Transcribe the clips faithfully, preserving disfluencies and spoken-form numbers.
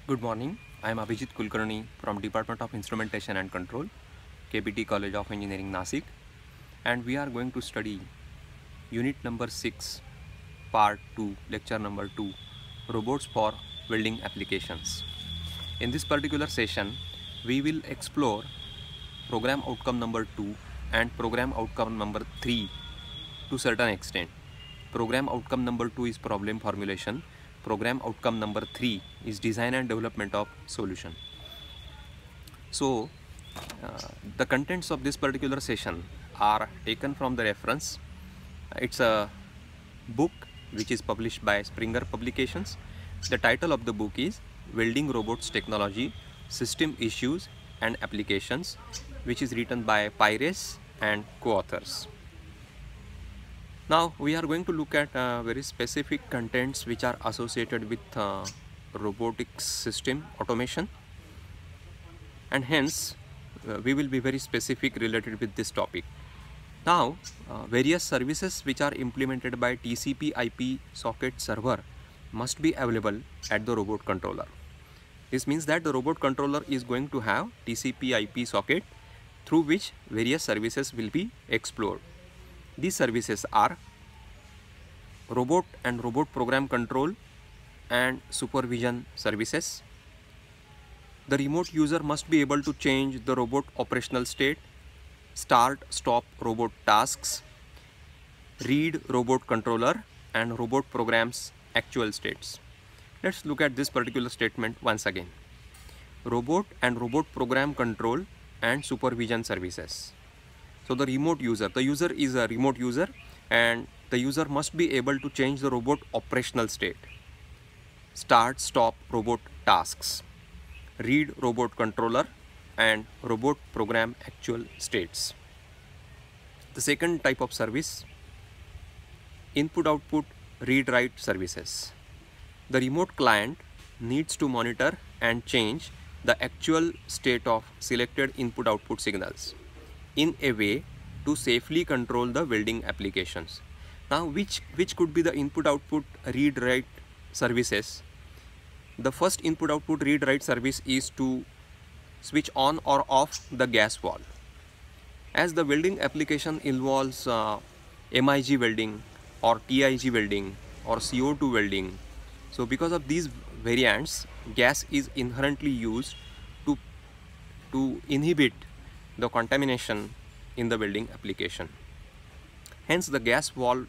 Good morning. I am Abhijit Kulkarni from Department of Instrumentation and Control, K B T College of Engineering, Nasik, and we are going to study Unit number six, Part two, Lecture number two, Robots for Welding Applications. In this particular session, we will explore Program Outcome number two and Program Outcome number three to certain extent. Program Outcome number two is problem formulation. Program outcome number three is design and development of solution. So uh, the contents of this particular session are taken from the reference. It's a book which is published by Springer Publications. The title of the book is Welding Robots Technology, System Issues and Applications, which is written by Pires and co-authors. Now we are going to look at uh, very specific contents which are associated with uh, robotics system automation, and hence uh, we will be very specific related with this topic. Now uh, various services which are implemented by T C P I P socket server must be available at the robot controller. This means that the robot controller is going to have T C P I P socket through which various services will be explored. These services are robot and robot program control and supervision services. The remote user must be able to change the robot operational state, start, stop robot tasks, read robot controller and robot programs actual states. Let's look at this particular statement once again. Robot and robot program control and supervision services. So the remote user, the user is a remote user and the user must be able to change the robot operational state, start, stop robot tasks, read robot controller and robot program actual states. The second type of service, input output read write services. The remote client needs to monitor and change the actual state of selected input output signals in a way to safely control the welding applications. Now which, which could be the input output read write services? The first input output read write service is to switch on or off the gas valve. As the welding application involves uh, M I G welding or T I G welding or C O two welding, so because of these variants, gas is inherently used to, to inhibit the contamination in the welding application. Hence the gas valve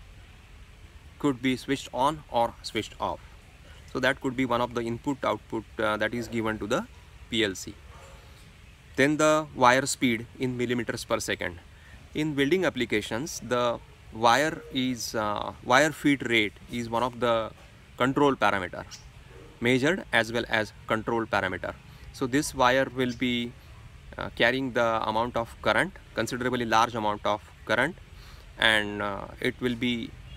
could be switched on or switched off. So that could be one of the input output uh, that is given to the P L C. Then the wire speed in millimeters per second. In welding applications, the wire is uh, wire feed rate is one of the control parameter, measured as well as control parameter. So this wire will be Uh, carrying the amount of current, considerably large amount of current, and uh, it will be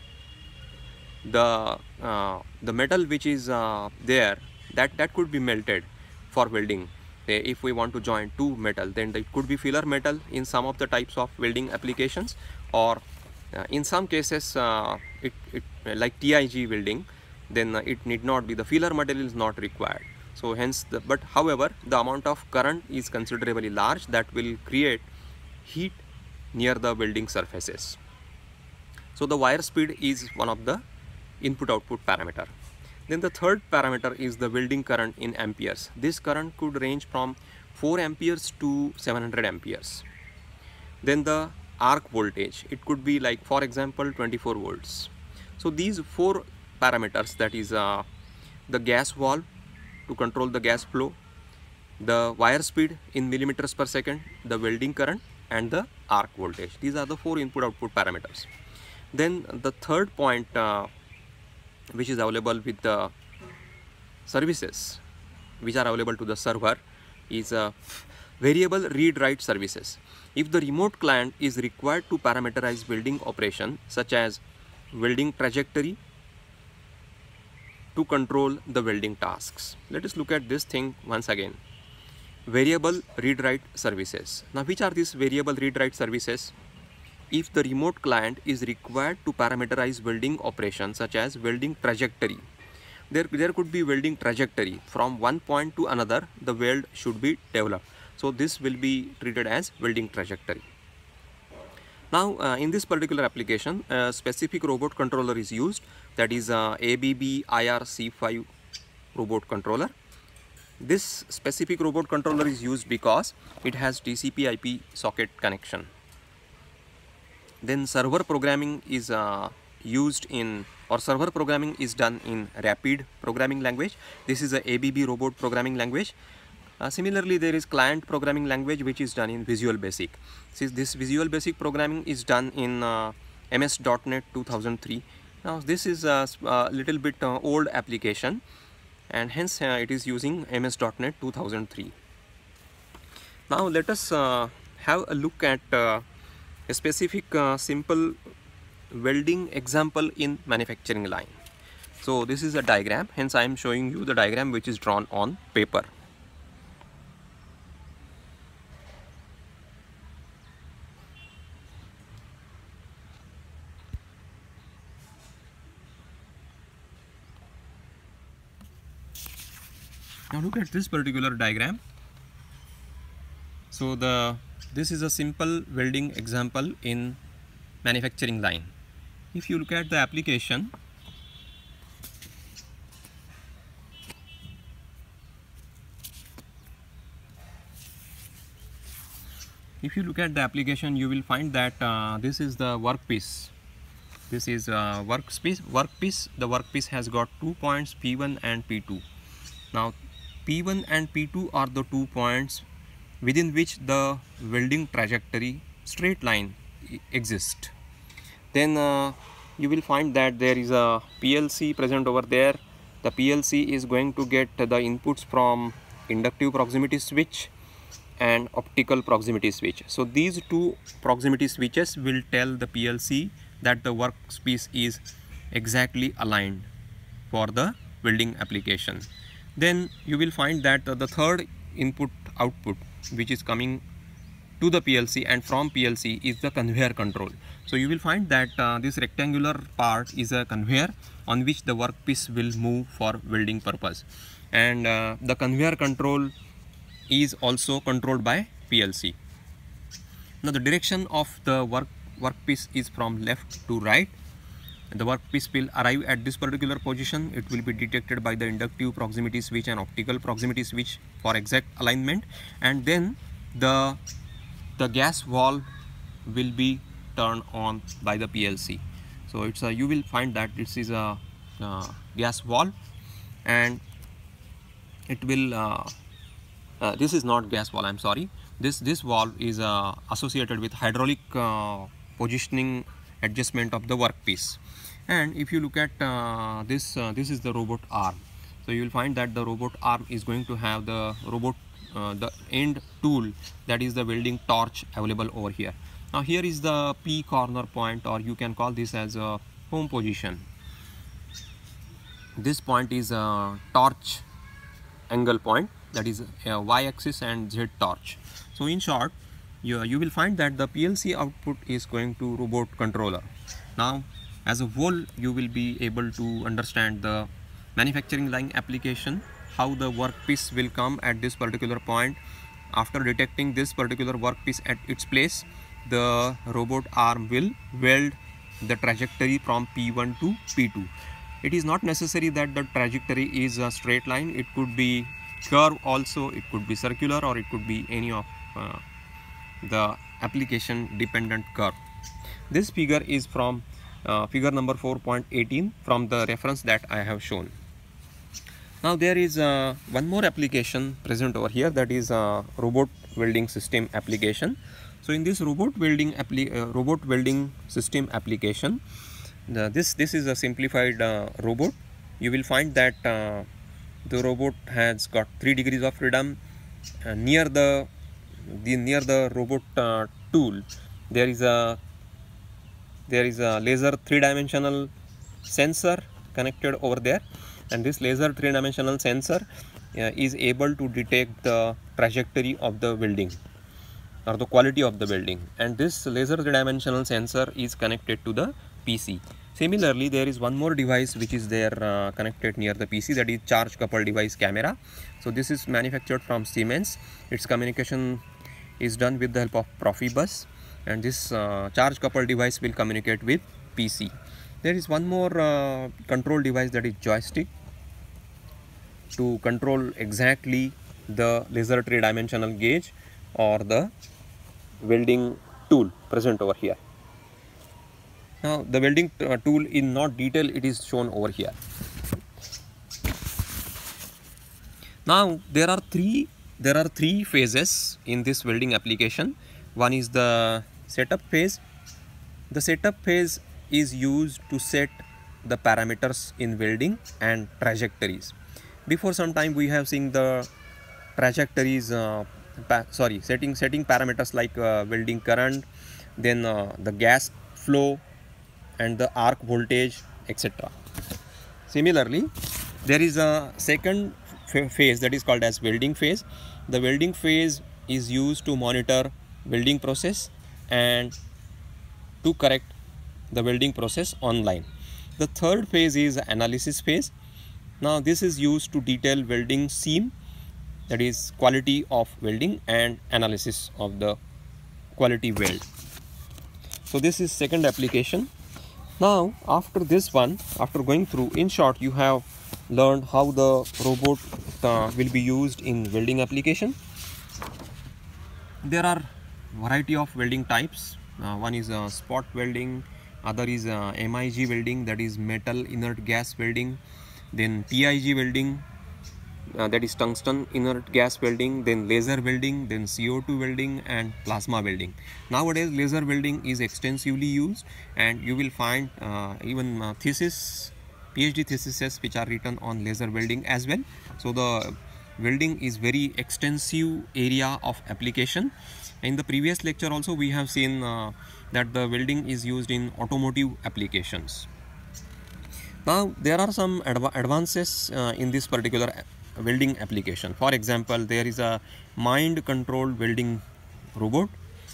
the uh, the metal which is uh, there that that could be melted for welding. Say if we want to join two metal, then it could be filler metal in some of the types of welding applications, or uh, in some cases uh, it, it like T I G welding, then uh, it need not be, the filler material is not required. So hence the, but however the amount of current is considerably large that will create heat near the welding surfaces. So the wire speed is one of the input output parameter. Then the third parameter is the welding current in amperes. This current could range from four amperes to seven hundred amperes. Then the arc voltage, it could be like, for example, twenty-four volts. So these four parameters, that is uh, the gas valve to control the gas flow, the wire speed in millimeters per second, the welding current and the arc voltage. These are the four input output parameters. Then the third point uh, which is available with the services which are available to the server is uh, variable read write services. If the remote client is required to parameterize welding operation such as welding trajectory to control the welding tasks. Let us look at this thing once again. Variable read write services. Now which are these variable read write services? If the remote client is required to parameterize welding operations such as welding trajectory there, there could be welding trajectory from one point to another. The weld should be developed. So this will be treated as welding trajectory. Now uh, in this particular application, a specific robot controller is used, that is uh, A B B I R C five robot controller. This specific robot controller is used because it has T C P I P socket connection. Then server programming is uh, used in, or server programming is done in rapid programming language. This is a A B B robot programming language. Uh, similarly, there is client programming language which is done in Visual Basic. Since this Visual Basic programming is done in uh, M S dot net two thousand three. Now this is a, a little bit uh, old application, and hence uh, it is using M S dot net two thousand three. Now let us uh, have a look at uh, a specific uh, simple welding example in manufacturing line. So this is a diagram, hence I am showing you the diagram which is drawn on paper. Now look at this particular diagram. So the this is a simple welding example in manufacturing line. If you look at the application, if you look at the application, you will find that uh, this is the workpiece. This is uh, workpiece. Workpiece. The workpiece has got two points, P one and P two. Now P one and P two are the two points within which the welding trajectory straight line exists. Then uh, you will find that there is a P L C present over there. The P L C is going to get the inputs from inductive proximity switch and optical proximity switch. So these two proximity switches will tell the P L C that the workpiece is exactly aligned for the welding application. Then you will find that uh, the third input output which is coming to the P L C and from P L C is the conveyor control. So you will find that uh, this rectangular part is a conveyor on which the workpiece will move for welding purpose, and uh, the conveyor control is also controlled by P L C. Now the direction of the work workpiece is from left to right. The workpiece will arrive at this particular position. It will be detected by the inductive proximity switch and optical proximity switch for exact alignment, and then the the gas valve will be turned on by the P L C. So it's a, you will find that this is a uh, gas valve, and it will uh, uh, this is not gas valve, I'm sorry. This this valve is uh, associated with hydraulic uh, positioning adjustment of the workpiece. And if you look at uh, this, uh, this is the robot arm. So you will find that the robot arm is going to have the robot, uh, the end tool, that is the welding torch, available over here. Now here is the P corner point, or you can call this as a home position. This point is a torch angle point, that is a y-axis and z torch. So in short, you, you will find that the P L C output is going to robot controller. Now as a whole, you will be able to understand the manufacturing line application, how the workpiece will come at this particular point. After detecting this particular workpiece at its place, the robot arm will weld the trajectory from P one to P two. It is not necessary that the trajectory is a straight line. It could be curve also, it could be circular, or it could be any of uh, the application dependent curve. This figure is from Uh, figure number four point one eight from the reference that I have shown. Now there is uh, one more application present over here, that is a robot welding system application. So in this robot welding appli uh, robot welding system application, the, this this is a simplified uh, robot. You will find that uh, the robot has got three degrees of freedom. Uh, near the, the near the robot uh, tool, there is a there is a laser three-dimensional sensor connected over there, and this laser three-dimensional sensor uh, is able to detect the trajectory of the welding or the quality of the welding, and this laser three-dimensional sensor is connected to the P C. Similarly, there is one more device which is there uh, connected near the P C, that is charge coupled device camera. So this is manufactured from Siemens. Its communication is done with the help of Profibus, and this uh, charge coupled device will communicate with P C. There is one more uh, control device, that is joystick, to control exactly the laser three-dimensional gauge or the welding tool present over here. Now the welding uh, tool in not detail, it is shown over here. Now there are three there are three phases in this welding application. One is the setup phase. The setup phase is used to set the parameters in welding and trajectories. Before some time we have seen the trajectories, uh, sorry setting setting parameters like uh, welding current, then uh, the gas flow and the arc voltage, et cetera. Similarly, there is a second phase that is called as welding phase. The welding phase is used to monitor welding process and to correct the welding process online. The third phase is analysis phase. Now this is used to detail welding seam, that is quality of welding and analysis of the quality weld. So this is second application. Now after this one, after going through, in short, you have learned how the robot uh, will be used in welding application. There are variety of welding types. Uh, one is uh, spot welding, other is uh, M I G welding, that is metal inert gas welding, then T I G welding, uh, that is tungsten inert gas welding, then laser welding, then C O two welding and plasma welding. Nowadays laser welding is extensively used, and you will find uh, even uh, thesis PhD theses which are written on laser welding as well. So the welding is very extensive area of application. In the previous lecture also we have seen uh, that the welding is used in automotive applications. Now there are some adv advances uh, in this particular welding application. For example, there is a mind controlled welding robot.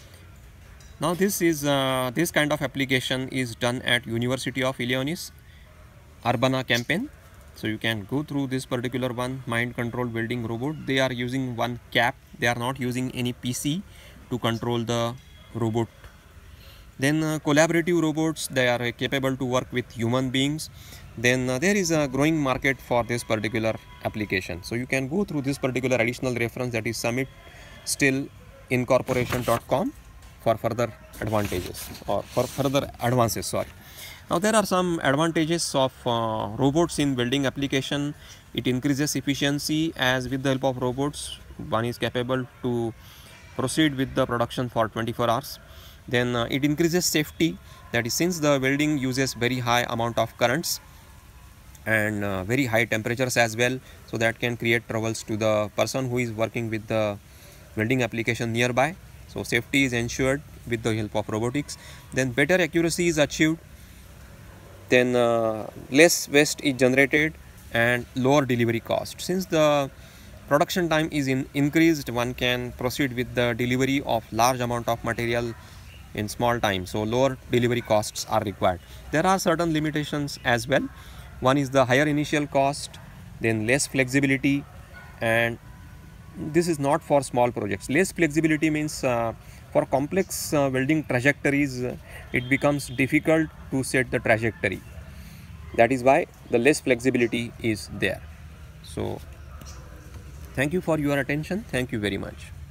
Now this is uh, this kind of application is done at University of Illinois Urbana-Champaign. So you can go through this particular one, mind controlled welding robot. They are using one cap, they are not using any P C to control the robot. Then uh, collaborative robots, they are uh, capable to work with human beings. Then uh, there is a growing market for this particular application. So you can go through this particular additional reference, that is summit still incorporation dot com, for further advantages or for further advances. Sorry. Now there are some advantages of uh, robots in welding application. It increases efficiency, as with the help of robots one is capable to proceed with the production for twenty-four hours. Then uh, it increases safety, that is since the welding uses very high amount of currents and uh, very high temperatures as well, so that can create troubles to the person who is working with the welding application nearby. So safety is ensured with the help of robotics. Then better accuracy is achieved. Then uh, less waste is generated and lower delivery cost. Since the production time is in increased, one can proceed with the delivery of large amount of material in small time, so lower delivery costs are required. There are certain limitations as well. One is the higher initial cost, then less flexibility, and this is not for small projects. Less flexibility means uh, for complex uh, welding trajectories, uh, it becomes difficult to set the trajectory. That is why the less flexibility is there. So thank you for your attention. Thank you very much.